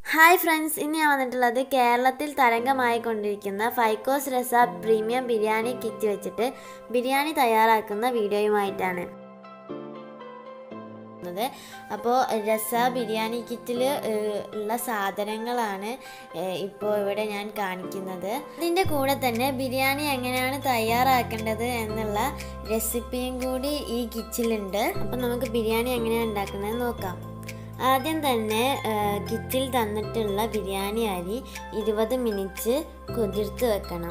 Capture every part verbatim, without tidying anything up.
Hi friends, ഇന്ന് ഞാൻ വന്നിട്ടുള്ളത് കേരളത്തിൽ തരംഗമായിക്കൊണ്ടിരിക്കുന്ന ഫൈക്കോസ് രസ പ്രീമിയം ബിരിയാണി കിറ്റ് വെച്ചിട്ട് ബിരിയാണി തയ്യാറാക്കുന്ന വീഡിയോയുമായിട്ടാണ്. അപ്പോൾ രസ ബിരിയാണി കിറ്റിൽ ഉള്ള സാധനങ്ങളാണ് ഇപ്പോൾ ഇവിടെ ഞാൻ കാണിക്കുന്നത്. ഇതിൻ്റെ കൂടെ തന്നെ ബിരിയാണി എങ്ങനെയാണ് തയ്യാറാക്കേണ്ടത് എന്നുള്ള റെസിപ്പിയും കൂടി ഈ കിറ്റിലുണ്ട്. അപ്പോൾ നമുക്ക് ബിരിയാണി എങ്ങനെയാണ് ഉണ്ടാക്കുന്നത് നോക്കാം. ആദ്യം തന്നെ കിറ്റിൽ തന്നിട്ടുള്ള ബിരിയാണി അരി ഇരുപത് മിനിറ്റ് കുതിർത്ത് വെക്കണം.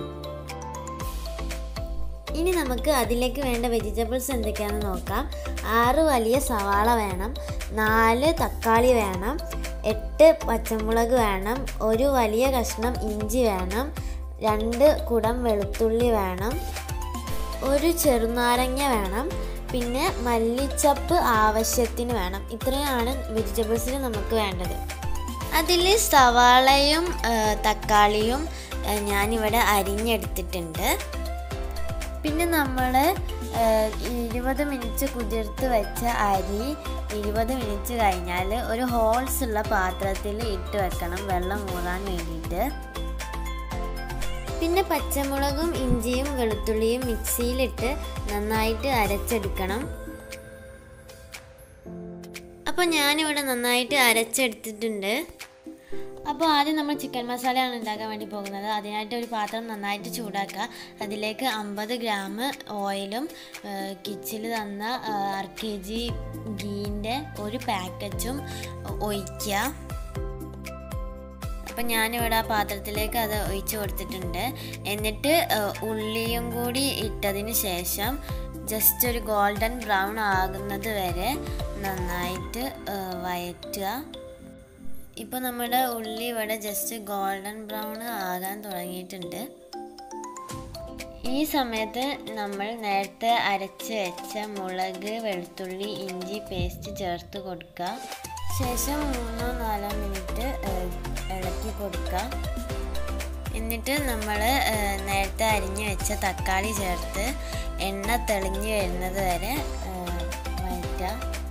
ഇനി നമുക്ക് അതിലേക്ക് വേണ്ട വെജിറ്റബിൾസ് എന്തൊക്കെയാണെന്ന് നോക്കാം. ആറ് വലിയ സവാള വേണം, നാല് തക്കാളി വേണം, എട്ട് പച്ചമുളക് വേണം, ഒരു വലിയ കഷ്ണം ഇഞ്ചി വേണം, രണ്ട് കുടം വെളുത്തുള്ളി വേണം, ഒരു ചെറുനാരങ്ങ വേണം, പിന്നെ മല്ലിച്ചപ്പ് ആവശ്യത്തിന് വേണം. ഇത്രയാണ് വെജിറ്റബിൾസിന് നമുക്ക് വേണ്ടത്. അതിൽ സവാളയും തക്കാളിയും ഞാനിവിടെ അരിഞ്ഞെടുത്തിട്ടുണ്ട്. പിന്നെ നമ്മൾ ഇരുപത് മിനിറ്റ് കുതിർത്ത് വെച്ച അരി ഇരുപത് മിനിറ്റ് കഴിഞ്ഞാൽ ഒരു ഹോൾസ് ഉള്ള പാത്രത്തിൽ ഇട്ട് വെക്കണം, വെള്ളം ഊറാൻ വേണ്ടിയിട്ട്. പിന്നെ പച്ചമുളകും ഇഞ്ചിയും വെളുത്തുള്ളിയും മിക്സിയിലിട്ട് നന്നായിട്ട് അരച്ചെടുക്കണം. അപ്പോൾ ഞാനിവിടെ നന്നായിട്ട് അരച്ചെടുത്തിട്ടുണ്ട്. അപ്പോൾ ആദ്യം നമ്മൾ ചിക്കൻ മസാലയാണ് ഉണ്ടാക്കാൻ വേണ്ടി പോകുന്നത്. അതിനായിട്ട് ഒരു പാത്രം നന്നായിട്ട് ചൂടാക്കുക. അതിലേക്ക് അമ്പത് ഗ്രാം ഓയിലും കിച്ചിൽ തന്ന അര കെ ജി ഗീൻ്റെ ഒരു പാക്കറ്റും ഒഴിക്കുക. അപ്പം ഞാനിവിടെ ആ പാത്രത്തിലേക്ക് അത് ഒഴിച്ച് കൊടുത്തിട്ടുണ്ട്. എന്നിട്ട് ഉള്ളിയും കൂടി ഇട്ടതിന് ശേഷം ജസ്റ്റ് ഒരു ഗോൾഡൻ ബ്രൗൺ ആകുന്നത് വരെ നന്നായിട്ട് വഴറ്റുക. ഇപ്പോൾ നമ്മുടെ ഉള്ളി ഇവിടെ ജസ്റ്റ് ഗോൾഡൻ ബ്രൗൺ ആകാൻ തുടങ്ങിയിട്ടുണ്ട്. ഈ സമയത്ത് നമ്മൾ നേരത്തെ അരച്ച് വെച്ച മുളക്, വെളുത്തുള്ളി, ഇഞ്ചി പേസ്റ്റ് ചേർത്ത് കൊടുക്കുക. ശേഷം മൂന്നോ നാലോ മിനിറ്റ് ഇളക്കി കൊടുക്കുക. എന്നിട്ട് നമ്മൾ നേരത്തെ അരിഞ്ഞ് വെച്ച തക്കാളി ചേർത്ത് എണ്ണ തെളിഞ്ഞ് വരുന്നത് വരെ വഴറ്റുക.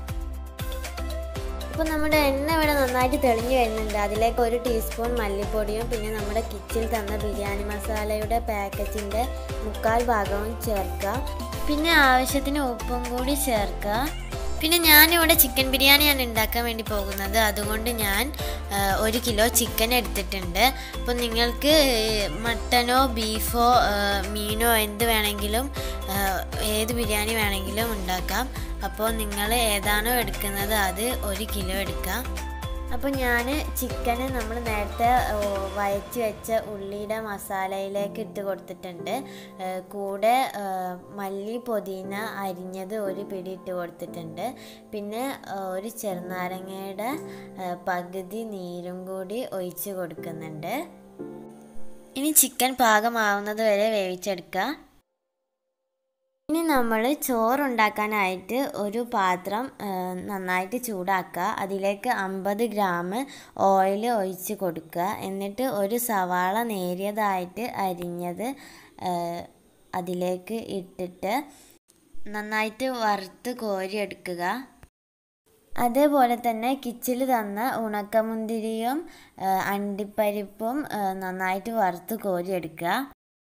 ഇപ്പോൾ നമ്മുടെ എണ്ണ ഇവിടെ നന്നായിട്ട് തെളിഞ്ഞ് വരുന്നുണ്ട്. അതിലേക്ക് ഒരു ടീസ്പൂൺ മല്ലിപ്പൊടിയും പിന്നെ നമ്മുടെ കിറ്റിൽ തന്ന ബിരിയാണി മസാലയുടെ പാക്കറ്റിൻ്റെ മുക്കാൽ ഭാഗവും ചേർക്കുക. പിന്നെ ആവശ്യത്തിന് ഉപ്പും കൂടി ചേർക്കുക. പിന്നെ ഞാനിവിടെ ചിക്കൻ ബിരിയാണിയാണ് ഉണ്ടാക്കാൻ വേണ്ടി പോകുന്നത്. അതുകൊണ്ട് ഞാൻ ഒരു കിലോ ചിക്കൻ എടുത്തിട്ടുണ്ട്. അപ്പോൾ നിങ്ങൾക്ക് മട്ടനോ ബീഫോ മീനോ എന്ത് വേണമെങ്കിലും ഏത് ബിരിയാണി വേണമെങ്കിലും ഉണ്ടാക്കാം. അപ്പോൾ നിങ്ങൾ ഏതാണോ എടുക്കുന്നത് അത് ഒരു കിലോ എടുക്കാം. അപ്പോൾ ഞാൻ ചിക്കന് നമ്മൾ നേരത്തെ വഴറ്റി വെച്ച ഉള്ളിയുടെ മസാലയിലേക്ക് ഇട്ട് കൊടുത്തിട്ടുണ്ട്. കൂടെ മല്ലി പുതിന അരിഞ്ഞത് ഒരു പിടി ഇട്ട് കൊടുത്തിട്ടുണ്ട്. പിന്നെ ഒരു ചെറുനാരങ്ങയുടെ പകുതി നീരും കൂടി ഒഴിച്ച് കൊടുക്കുന്നുണ്ട്. ഇനി ചിക്കൻ പാകമാവുന്നത് വരെ വേവിച്ചെടുക്കുക. ഇനി നമ്മൾ ചോറുണ്ടാക്കാനായിട്ട് ഒരു പാത്രം നന്നായിട്ട് ചൂടാക്കുക. അതിലേക്ക് അമ്പത് ഗ്രാം ഓയിൽ ഒഴിച്ച് കൊടുക്കുക. എന്നിട്ട് ഒരു സവാള നേരിയതായിട്ട് അരിഞ്ഞത് അതിലേക്ക് ഇട്ടിട്ട് നന്നായിട്ട് വറുത്ത് കോരിയെടുക്കുക. അതേപോലെ തന്നെ കിച്ചിൽ തന്ന ഉണക്കമുന്തിരിയും അണ്ടിപ്പരിപ്പും നന്നായിട്ട് വറുത്ത് കോരിയെടുക്കുക.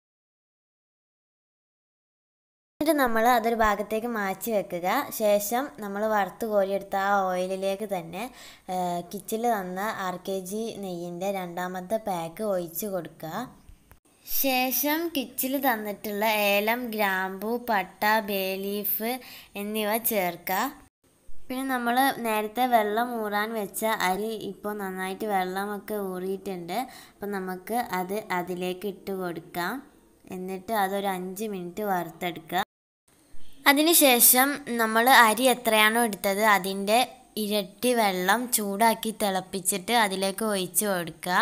എന്നിട്ട് നമ്മൾ അതൊരു ഭാഗത്തേക്ക് മാറ്റി വെക്കുക. ശേഷം നമ്മൾ വറുത്ത് കോരിയെടുത്ത ആ ഓയിലിലേക്ക് തന്നെ കിച്ചിൽ തന്ന അര കെ ജി നെയ്യിൻ്റെ രണ്ടാമത്തെ പാക്ക് ഒഴിച്ച് കൊടുക്കുക. ശേഷം കിച്ചിൽ തന്നിട്ടുള്ള ഏലം, ഗ്രാമ്പൂ, പട്ട, ബേ ലീഫ് എന്നിവ ചേർക്കുക. പിന്നെ നമ്മൾ നേരത്തെ വെള്ളം ഊറാൻ വെച്ച അരി ഇപ്പോൾ നന്നായിട്ട് വെള്ളമൊക്കെ ഊറിയിട്ടുണ്ട്. അപ്പം നമുക്ക് അത് അതിലേക്ക് ഇട്ട് കൊടുക്കാം. എന്നിട്ട് അതൊരു അഞ്ച് മിനിറ്റ് വറുത്തെടുക്കുക. അതിനുശേഷം നമ്മൾ അരി എത്രയാണോ എടുത്തത് അതിൻ്റെ ഇരട്ടി വെള്ളം ചൂടാക്കി തിളപ്പിച്ചിട്ട് അതിലേക്ക് ഒഴിച്ച് കൊടുക്കുക.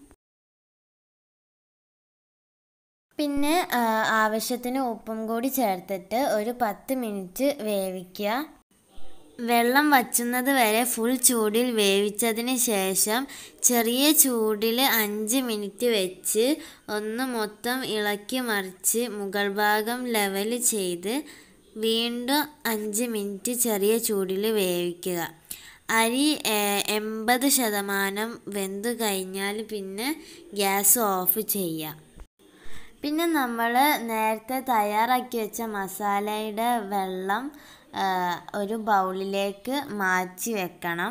പിന്നെ ആവശ്യത്തിന് ഉപ്പും കൂടി ചേർത്തിട്ട് ഒരു പത്ത് മിനിറ്റ് വേവിക്കുക. വെള്ളം വറ്റുന്നത് വരെ ഫുൾ ചൂടിൽ വേവിച്ചതിന് ശേഷം ചെറിയ ചൂടിൽ അഞ്ച് മിനിറ്റ് വെച്ച് ഒന്ന് മൊത്തം ഇളക്കി മറിച്ച് മുകൾ ഭാഗം ലെവൽ ചെയ്ത് വീണ്ടും അഞ്ച് മിനിറ്റ് ചെറിയ ചൂടിൽ വേവിക്കുക. അരി എൺപത് ശതമാനം വെന്ത് കഴിഞ്ഞാൽ പിന്നെ ഗ്യാസ് ഓഫ് ചെയ്യാം. പിന്നെ നമ്മൾ നേരത്തെ തയ്യാറാക്കി വെച്ച മസാലയുടെ വെള്ളം ഒരു ബൗളിലേക്ക് മാറ്റി വെക്കണം.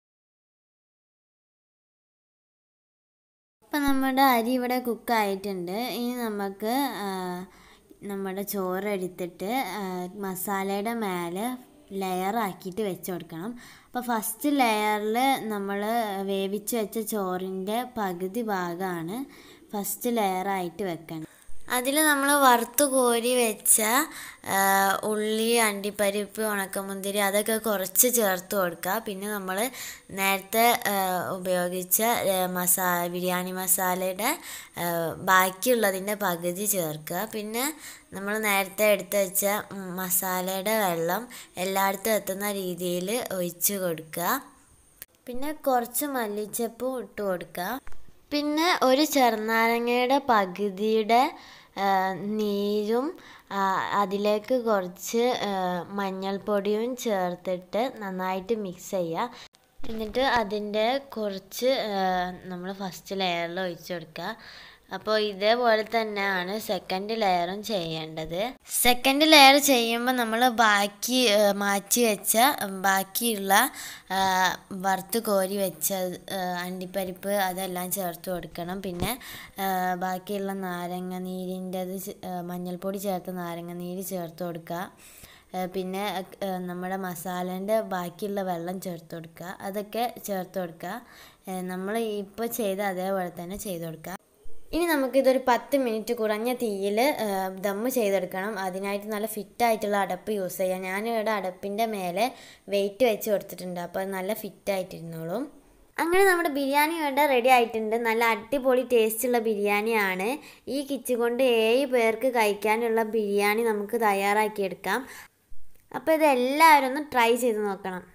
അപ്പം നമ്മുടെ അരി ഇവിടെ കുക്കായിട്ടുണ്ട്. ഇനി നമുക്ക് നമ്മുടെ ചോറ് എടുത്തിട്ട് മസാലയുടെ മേലെ ലെയറാക്കിയിട്ട് വെച്ച് കൊടുക്കണം. അപ്പോൾ ഫസ്റ്റ് ലെയറിൽ നമ്മൾ വേവിച്ച് വെച്ച ചോറിൻ്റെ പകുതി ഭാഗമാണ് ഫസ്റ്റ് ലെയറായിട്ട് വെക്കണം. അതിൽ നമ്മൾ വറുത്ത് കോരി വെച്ച ഉള്ളി, അണ്ടിപ്പരിപ്പ്, ഉണക്കമുന്തിരി അതൊക്കെ കുറച്ച് ചേർത്ത് കൊടുക്കുക. പിന്നെ നമ്മൾ നേരത്തെ ഉപയോഗിച്ച മസാ ബിരിയാണി മസാലയുടെ ബാക്കിയുള്ളതിൻ്റെ പകുതി ചേർക്കുക. പിന്നെ നമ്മൾ നേരത്തെ എടുത്ത് വെച്ച മസാലയുടെ വെള്ളം എല്ലായിടത്തും എത്തുന്ന രീതിയിൽ ഒഴിച്ച് കൊടുക്കുക. പിന്നെ കുറച്ച് മല്ലിച്ചപ്പും ഇട്ട് കൊടുക്കുക. പിന്നെ ഒരു ചെറുനാരങ്ങയുടെ പകുതിയുടെ നീരും അതിലേക്ക് കുറച്ച് മഞ്ഞൾപ്പൊടിയും ചേർത്തിട്ട് നന്നായിട്ട് മിക്സ് ചെയ്യുക. എന്നിട്ട് അതിൻ്റെ കുറച്ച് നമ്മൾ ഫസ്റ്റ് ലെയറിൽ ഒഴിച്ചു കൊടുക്കുക. അപ്പോൾ ഇതേപോലെ തന്നെയാണ് സെക്കൻഡ് ലെയറും ചെയ്യേണ്ടത്. സെക്കൻഡ് ലെയർ ചെയ്യുമ്പോൾ നമ്മൾ ബാക്കി മാറ്റി വെച്ച ബാക്കിയുള്ള വറുത്ത് കോരി വെച്ച അണ്ടിപ്പരിപ്പ് അതെല്ലാം ചേർത്ത് കൊടുക്കണം. പിന്നെ ബാക്കിയുള്ള നാരങ്ങ നീരിൻ്റെത് മഞ്ഞൾപ്പൊടി ചേർത്ത് നാരങ്ങ നീര് ചേർത്ത് കൊടുക്കുക. പിന്നെ നമ്മുടെ മസാലേൻ്റെ ബാക്കിയുള്ള വെള്ളം ചേർത്ത് കൊടുക്കുക. അതൊക്കെ ചേർത്ത് കൊടുക്കുക. നമ്മൾ ഇപ്പോൾ ചെയ്ത അതേപോലെ തന്നെ ചെയ്ത് കൊടുക്കുക. ഇനി നമുക്കിതൊരു പത്ത് മിനിറ്റ് കുറഞ്ഞ തീയിൽ ദമ്മ് ചെയ്തെടുക്കണം. അതിനായിട്ട് നല്ല ഫിറ്റായിട്ടുള്ള അടപ്പ് യൂസ് ചെയ്യാം. ഞാനിവിടെ അടപ്പിൻ്റെ മേലെ വെയിറ്റ് വെച്ച് കൊടുത്തിട്ടുണ്ട്. അപ്പോൾ അത് നല്ല ഫിറ്റായിട്ടിരുന്നോളും. അങ്ങനെ നമ്മുടെ ബിരിയാണി ഇവിടെ റെഡി ആയിട്ടുണ്ട്. നല്ല അടിപൊളി ടേസ്റ്റുള്ള ബിരിയാണിയാണ്. ഈ കിറ്റ് കൊണ്ട് ഏഴ് പേർക്ക് കഴിക്കാനുള്ള ബിരിയാണി നമുക്ക് തയ്യാറാക്കിയെടുക്കാം. അപ്പോൾ ഇതെല്ലാവരും ഒന്ന് ട്രൈ ചെയ്ത് നോക്കണം.